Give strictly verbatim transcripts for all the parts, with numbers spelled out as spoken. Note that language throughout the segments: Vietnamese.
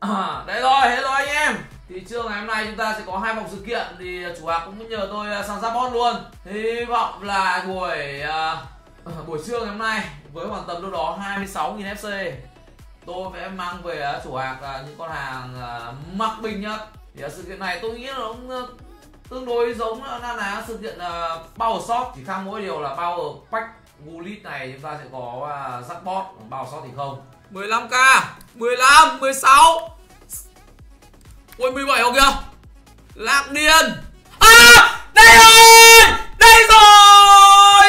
À, đấy rồi, hết rồi anh em. Thì trưa ngày hôm nay chúng ta sẽ có hai vòng sự kiện. Thì chủ hàng cũng nhờ tôi sang giáp bot luôn. Hy vọng là buổi uh, buổi trưa ngày hôm nay với khoảng tầm đâu đó hai mươi sáu nghìn ép xê, tôi sẽ mang về uh, chủ hàng uh, những con hàng uh, mặc bình nhất. Thì uh, sự kiện này tôi nghĩ là cũng uh, tương đối giống là, là sự kiện uh, Power Shop, chỉ khác mỗi điều là Power Pack Gulit này chúng ta sẽ có uh, giáp bot, còn Power Shop thì không. mười lăm k, mười lăm, mười sáu. Ui mười bảy không kìa. Lạc điên. À, đây rồi. Đây rồi.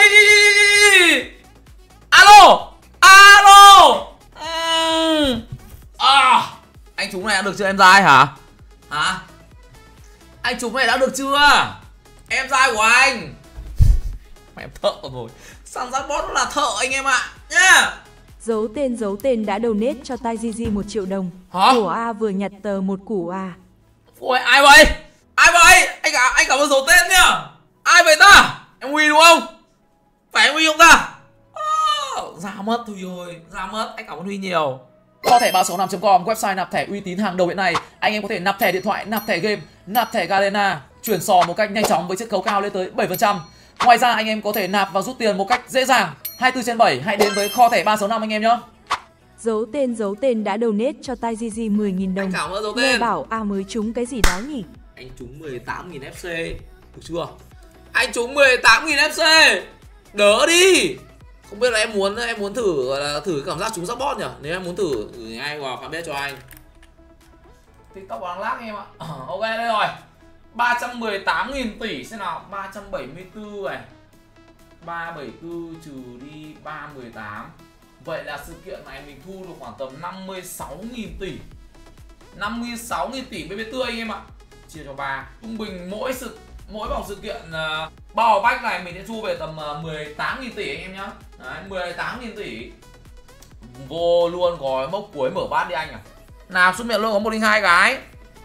Alo. Alo. uhm. À, anh chúng này đã được chưa em trai hả? Hả? Anh chúng này đã được chưa? Em trai của anh. Mẹ thợ rồi. Sang giáp bot là thợ anh em ạ. Nhá. Giấu tên giấu tên đã donate cho Tai Gigi một triệu đồng. Hả? Của A vừa nhặt tờ một củ A. Ôi ai vậy? Ai vậy? Anh cả anh cảm ơn giấu tên nhá. Ai vậy ta? Em Huy đúng không? Phải em Huy không ta? Oh, ra mất thôi rồi, ra mất. Anh cảm ơn Huy nhiều. Kho thẻ ba sáu năm chấm com, website nạp thẻ uy tín hàng đầu hiện nay. Anh em có thể nạp thẻ điện thoại, nạp thẻ game, nạp thẻ Garena, chuyển sò một cách nhanh chóng với chiết khấu cao lên tới bảy phần trăm. Ngoài ra anh em có thể nạp và rút tiền một cách dễ dàng. hai mươi bốn trên bảy, hãy đến với kho thẻ ba sáu năm anh em nhé. Giấu tên giấu tên đã donate cho Tai Gigi mười nghìn đồng. Anh cảm ơn giấu tên. Nghe bảo A mới trúng cái gì đó nhỉ? Anh trúng mười tám nghìn ép xê. Được chưa? Anh trúng mười tám nghìn ép xê. Đỡ đi. Không biết là em muốn em muốn thử là thử cảm giác trúng giáp bot nhỉ? Nếu em muốn thử gửi ngay vào fanpage cho anh. TikTok đang lag em ạ. Ok đây rồi. ba trăm mười tám nghìn tỷ xem nào, ba trăm bảy mươi tư này. ba trăm bảy mươi tư trừ đi ba trăm mười tám. Vậy là sự kiện này mình thu được khoảng tầm năm mươi sáu nghìn tỷ. năm mươi sáu nghìn tỷ bê bê tươi anh em ạ. Chia cho ba. Trung bình mỗi sự mỗi vòng sự kiện uh, bao bách này mình sẽ thu về tầm uh, mười tám nghìn tỷ anh em nhá. Đấy, mười tám nghìn tỷ. Vô luôn có mốc cuối mở bát đi anh à. Nào xuất miệng luôn có một không hai cái.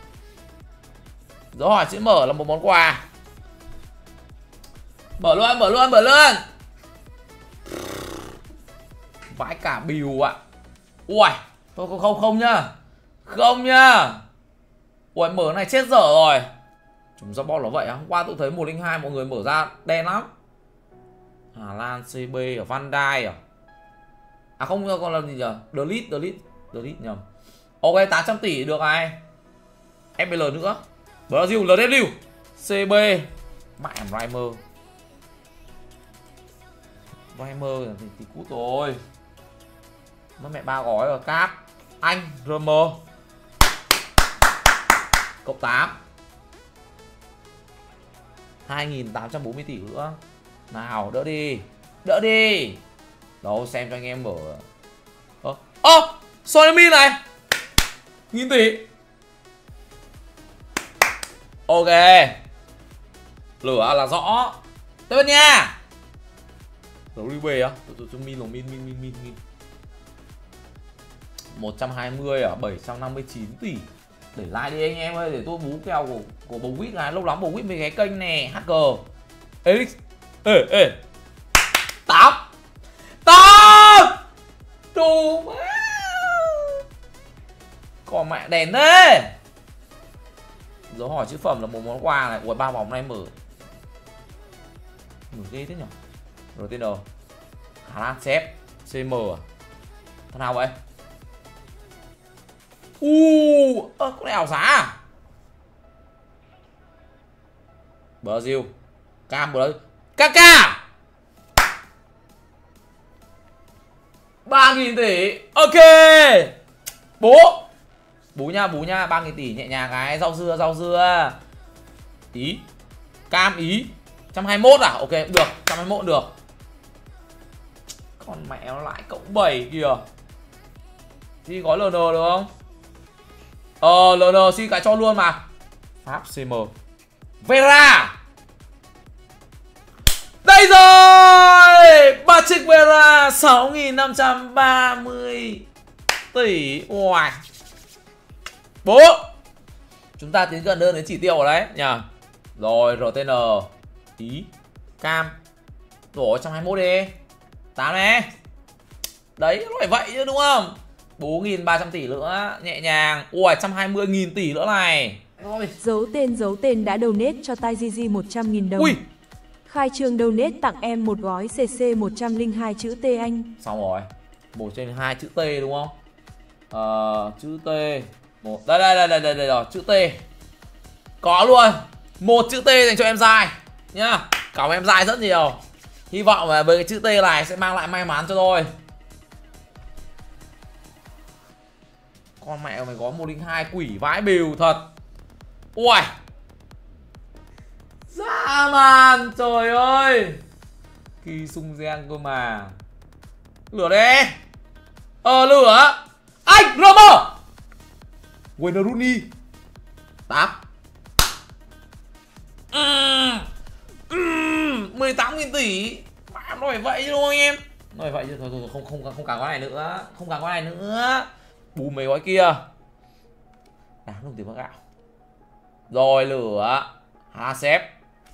Dấu hỏi chữ mở là một món quà. Mở luôn, mở luôn, mở luôn. Vãi cả bìu ạ. Ui, thôi không không không nhá. Không nhá. Ui, mở này chết dở rồi. Chúng ra bot là vậy. Hôm qua tôi thấy một không hai mọi người mở ra đen lắm. Hà Lan, xê bê ở Van Dijk à. À không, còn là gì nhỉ? Delete, delete, delete nhầm. Ok, tám trăm tỷ được này. ép pê lờ nữa. Brazil, lờ vê kép, xê bê. Mẹ Reimer. Reimer thì, thì cút rồi. Mất mẹ ba gói rồi. Cáp. Anh, rờ em. Cộng tám. hai nghìn tám trăm bốn mươi tỷ nữa. Nào, đỡ đi. Đỡ đi. Đâu, xem cho anh em mở. Ơ, ơ, Sonami này. Nghìn tỷ. Ok. Lửa là rõ. Tiếp bên nha. Đấu đi về á. Tôi cho min min min min min min. một trăm hai mươi à, bảy trăm năm mươi chín tỷ. Để like đi anh em ơi, để tôi bú kèo của của bầu quýt này, lâu lắm bầu quýt về cái kênh nè, hacker. Elix. Ê ê. tám. tám. Đồ má. Còn mẹ đèn thế. Dấu hỏi chữ phẩm là một món quà này. Ủa ba vòng này mở. Mở ghê thế nhỉ. rờ tê en. Hà Lan xếp. xê em à. Thằng nào vậy? Uh, ơ, có đèo giá à? Brazil. Cam Brazil. Kaká. ba nghìn tỷ. Ok. Bố. Bú nha, bú nha, ba nghìn tỷ nhẹ nhàng cái. Rau dưa, rau dưa. Ý. Cam Ý. một trăm hai mươi mốt à? Ok, được. một trăm hai mươi mốt được. Còn mẹ nó lại cộng bảy kìa. Thì có lờ en được không? Ờ, lờ en xin cái cho luôn mà. Pháp xê em. Vera. Đây rồi. Patrick Vera. sáu nghìn năm trăm ba mươi tỷ. Wow. Bố. Chúng ta tiến gần hơn đến chỉ tiêu rồi đấy nhỉ. Rồi, rờ tê en. Ý. Cam. Rồi, một trăm hai mươi mốt đi. tám này. Đấy, nó phải vậy chứ đúng không? bốn nghìn ba trăm tỷ nữa, nhẹ nhàng. Ui, một trăm hai mươi nghìn tỷ nữa này. Ôi. Giấu tên giấu tên đã donate cho TaiZizi một trăm nghìn đồng. Ui. Khai trương donate tặng em một gói xê xê một trăm lẻ hai chữ T anh. Xong rồi. Một trên hai chữ T đúng không? Ờ, chữ T. Một. Đây đây đây đây đây, đây rồi, chữ T. Có luôn. Một chữ T dành cho em dài nhá. Cảm ơn em dài rất nhiều. Hy vọng là với cái chữ T này sẽ mang lại may mắn cho tôi. Con mẹ mày có một không hai quỷ vãi bìu thật. Ui. Dã man, trời ơi. Kỳ sung gen cơ mà. Lửa đi. Ờ lửa. Anh Romer Wayne Rooney tám uhm. uhm. mười tám nghìn tỷ. Mà nói vậy chứ đúng không anh em? Nói vậy chứ thôi, thôi không không không càng cái này nữa, không càng cái này nữa. Bù mấy gói kia. Đáng đồng tiền bác gạo. Rồi lửa. Hà xếp.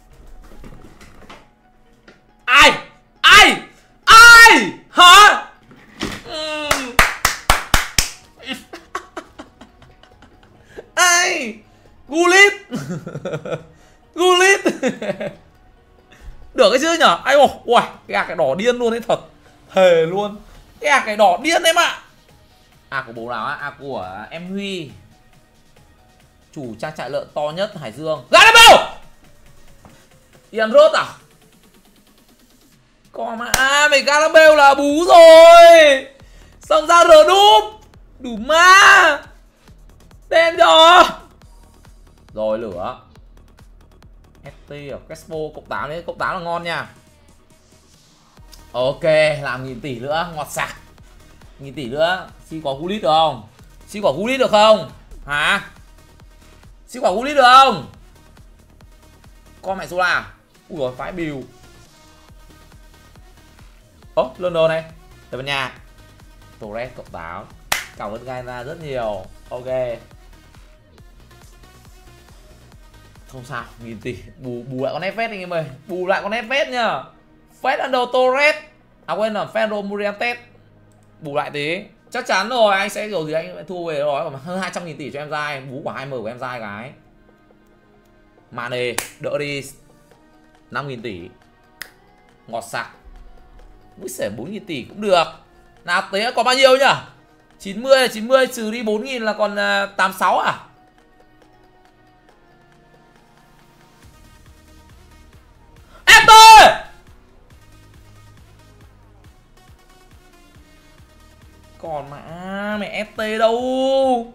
Ai? Ai? Ai? Hả? Uhm. Ai? Gullit. Gullit. Được cái chứ nhở? Ai ôi, ui, cái gạc cái đỏ điên luôn đấy thật. Thề luôn. Cái gạc cái đỏ điên đấy mà. À của bố nào á? À của em Huy. Chủ trang trại lợn to nhất Hải Dương. Garabel. Ian rớt à? Còn mà à, mày Garabel là bú rồi. Xong ra rờ đúp. Đủ ma. Tên cho. Rồi lửa. ét tê ở Crespo cộng tám đấy, cộng tám là ngon nha. Ok, làm nghìn tỷ nữa, ngọt sạc. Nghìn tỷ nữa, xin quả Gullit được không? Xin quả Gullit được không? Hả? Xin quả Gullit được không? Con mẹ số là. Ui rồi, phái bìu. Ố, London này. Tây Ban Nha. Torres cộng tám. Cảm ơn gai ra rất nhiều. Ok. Không sao, nghìn tỷ. Bù bù lại con Neves anh em ơi. Bù lại con Neves nhá. Fernando Torres. À quên là Ferro Murientes. Bù lại tí. Chắc chắn rồi, anh sẽ kiểu gì anh phải thu về rồi. Hơn hai trăm nghìn tỷ cho em dai. Bú quả hai M của em dai cái. Mane, đỡ đi. năm nghìn tỷ. Ngọt sặc. Mũi xẻ bốn nghìn tỷ cũng được. Nào tế còn bao nhiêu nhỉ? chín mươi, chín mươi trừ đi bốn nghìn là còn uh, tám mươi sáu à? ép tê! Còn mà mẹ ép tê đâu?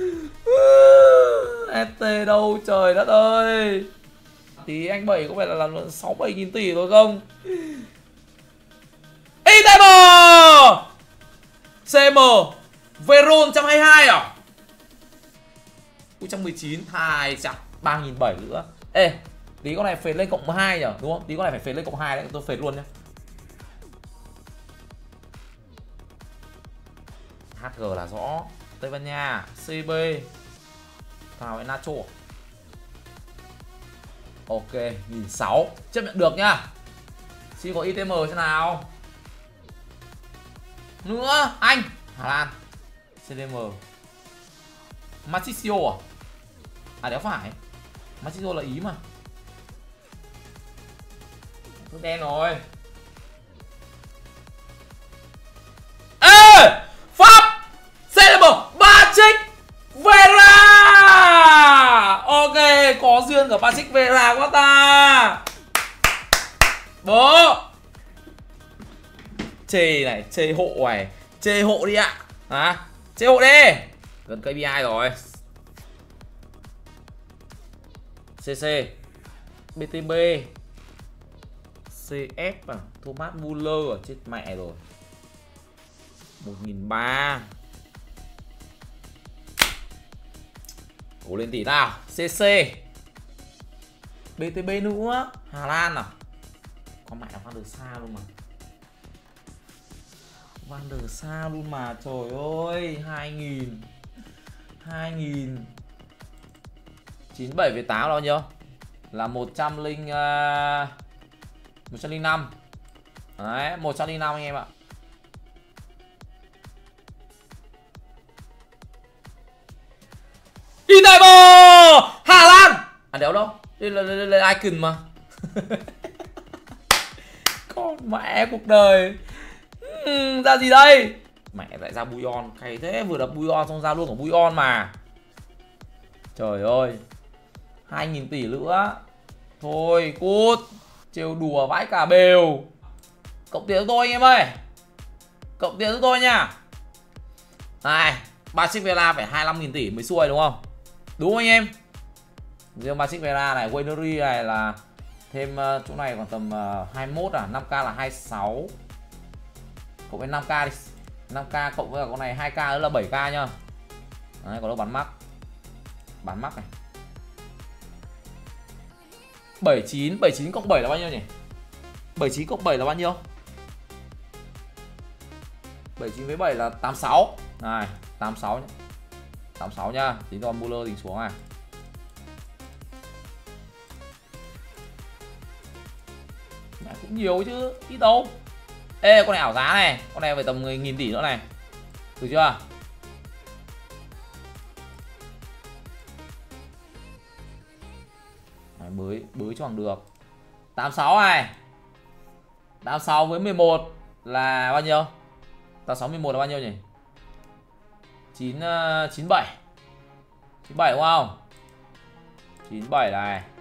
ép tê đâu trời đất ơi. Tí anh Bảy có phải là làm sáu bảy nghìn tỷ rồi không? i tê em xê em Veron một trăm hai mươi hai à? một trăm mười chín hai chặt ba nghìn bảy trăm nữa. Ê, tí con này phệt lên cộng hai nhỉ, đúng không? Tí con này phải phệt lên cộng hai đấy, tôi phệt luôn nhá. hát giê là rõ. Tây Ban Nha, xê bê. Vào với Nacho. Ok, một nghìn sáu trăm chấp nhận được nhá. Xin có i tê em thế nào? Nữa, anh Hà Lan xê đê em Marchisio à? À đéo phải. Marchisio là Ý mà. Nước đen rồi. Ê! Pháp! xê đê em Patrick Vieira! Ok, có duyên của Patrick Vieira quá ta. Bố chê này, chê hộ này, chê hộ đi ạ. Hả? Chê hộ đi. Gần ca pê i rồi. xê xê, bê tê bê, xê ép à, Thomas Muller à, chết mẹ rồi. một nghìn ba trăm. Cố lên tỷ nào. xê xê, bê tê bê nữa, Hà Lan à. Con mẹ nó Van der Sar luôn mà. Van der Sar luôn mà, trời ơi, hai nghìn. hai nghìn. chín mươi bảy với tám bao nhiêu? Là một trăm lẻ một trăm lẻ năm. Đấy, một trăm lẻ năm anh em ạ. đéo đâu. Đây là, là, là icon mà. Con mẹ cuộc đời. uhm, Ra gì đây? Mẹ lại ra Buion. Hay thế, vừa đập Buion xong ra luôn của Buion mà. Trời ơi, hai nghìn tỷ nữa. Thôi cút. Trêu đùa vãi cả bều. Cộng tiền cho tôi anh em ơi. Cộng tiền cho tôi nha. Này, Basic Vera phải hai mươi lăm nghìn tỷ mới xuôi đúng không? Đúng anh em. Riêng Basic Vera này, Winery này là thêm uh, chỗ này còn tầm uh, hai mươi mốt à, năm k là hai mươi sáu. Cộng với năm k đi. năm k cộng với cả con này hai k nữa là bảy k nhá. Đấy, còn đâu bán mắc. Bán mắc này. bảy mươi chín, bảy mươi chín cộng bảy là bao nhiêu nhỉ? bảy mươi chín cộng bảy là bao nhiêu? bảy mươi chín với bảy là tám mươi sáu. Này, tám mươi sáu nhá. tám mươi sáu nhá. Tính con Muller tính xuống này. Mẹ cũng nhiều chứ, ít đâu. Ê, con này ảo giá này, con này phải tầm mười nghìn tỷ nữa này. Được chưa? Đấy, bới, bới cho bằng được. tám mươi sáu này. tám mươi sáu với mười một là bao nhiêu? tám mươi sáu mười một là bao nhiêu nhỉ? chín, chín mươi bảy. chín mươi bảy đúng không? chín mươi bảy này.